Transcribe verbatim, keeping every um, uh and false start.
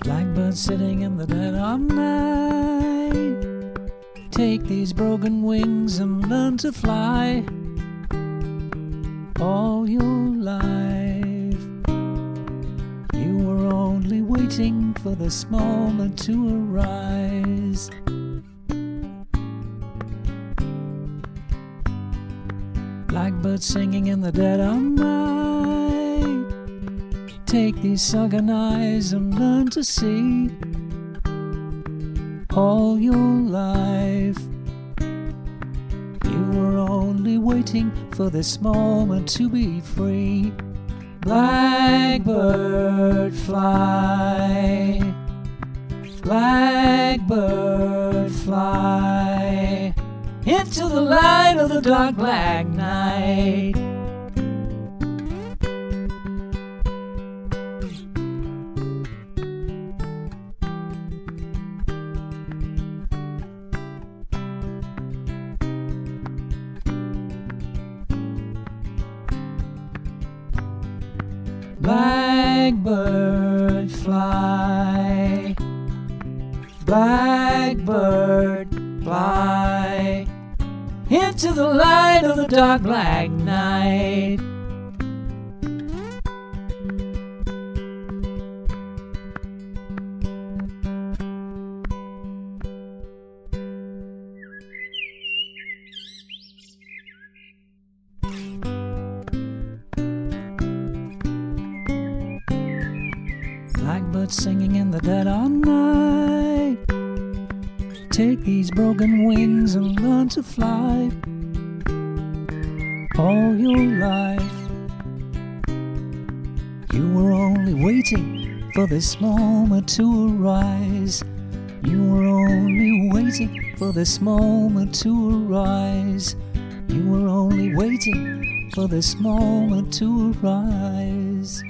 Blackbird sitting in the dead of night. Take these broken wings and learn to fly. All your life you were only waiting for this moment to arise. Blackbird singing in the dead of night. Take these sunken eyes and learn to see. All your life you were only waiting for this moment to be free. Blackbird fly, blackbird fly into the light of the dark black night. Blackbird fly, blackbird fly into the light of the dark black night. Blackbird singing in the dead of night. Take these broken wings and learn to fly. All your life you were only waiting for this moment to arise. You were only waiting for this moment to arise. You were only waiting for this moment to arise.